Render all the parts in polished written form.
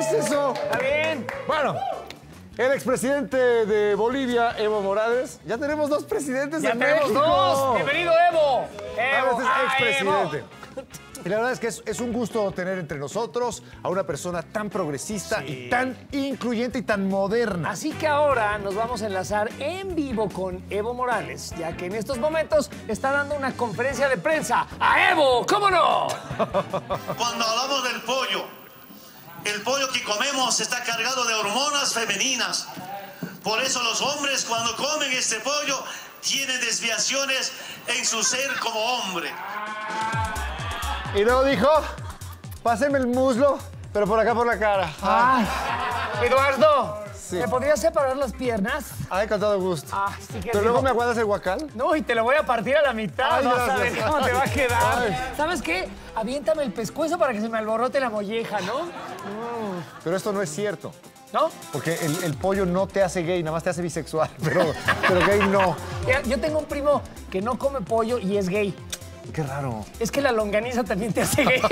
es eso? Está bien. Bueno, el expresidente de Bolivia, Evo Morales. Ya tenemos dos presidentes Ya en tenemos México. dos. Bienvenido, Evo. Este es expresidente. Evo. Y la verdad es que es un gusto tener entre nosotros a una persona tan progresista y tan incluyente y tan moderna. Así que ahora nos vamos a enlazar en vivo con Evo Morales, ya que en estos momentos está dando una conferencia de prensa. ¡A Evo! ¿Cómo no? Cuando hablamos del pollo, el pollo que comemos está cargado de hormonas femeninas. Por eso los hombres cuando comen este pollo tienen desviaciones en su ser como hombre. Y luego dijo, páseme el muslo, pero por acá por la cara. Eduardo, Sí. ¿me podrías separar las piernas? Ay, con todo gusto. Sí que Pero sí. luego me aguantas el guacal. No, y te lo voy a partir a la mitad. Ay, Vas a ver gracias. cómo te va a quedar. Ay. ¿Sabes qué? Aviéntame el pescuezo para que se me alborote la molleja, ¿no? Pero esto no es cierto. ¿No? Porque el pollo no te hace gay, nada más te hace bisexual. Pero gay no. Mira, yo tengo un primo que no come pollo y es gay. Qué raro. Es que la longaniza también te hace gay.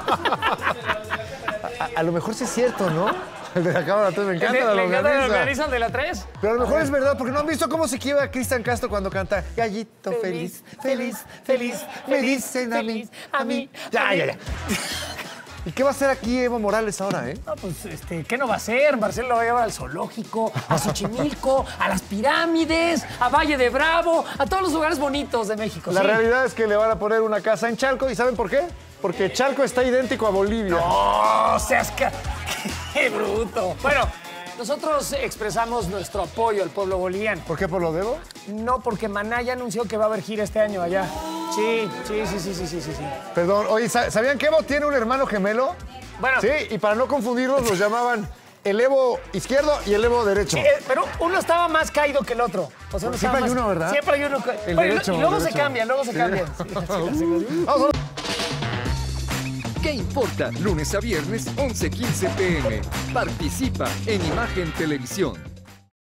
A lo mejor sí es cierto, ¿no? El de la cámara, entonces me encanta la ¿Le encanta la longaniza. longaniza, el de la 3? Pero a lo mejor es verdad, porque no han visto cómo se quiebra Cristian Castro cuando canta Gallito feliz, feliz, feliz, me dicen a mí, a mí. Ya. ¿Y qué va a hacer aquí Evo Morales ahora, eh? No, pues, ¿qué no va a hacer? Marcelo lo va a llevar al zoológico, a Xochimilco, a las pirámides, a Valle de Bravo, a todos los lugares bonitos de México. La sí. realidad es que le van a poner una casa en Chalco, ¿y saben por qué? Porque Chalco está idéntico a Bolivia. ¡Oh, seas ¡Qué bruto! Bueno, nosotros expresamos nuestro apoyo al pueblo boliviano. ¿Por qué por lo debo? No, porque Maná ya anunció que va a haber gira este año allá. Sí. Perdón, oye, ¿sabían que Evo tiene un hermano gemelo? Bueno. Sí, y para no confundirlos los llamaban el Evo izquierdo y el Evo derecho. Pero uno estaba más caído que el otro. O sea, Siempre hay uno, ¿verdad? Siempre hay uno. El Bueno, derecho, y luego el se derecho. cambian, luego se Sí. cambian. Vamos a ¿Qué importa? Lunes a viernes, 11:15 p.m. Participa en Imagen Televisión.